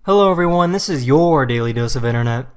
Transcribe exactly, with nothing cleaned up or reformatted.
Hello everyone, this is your Daily Dose of Internet.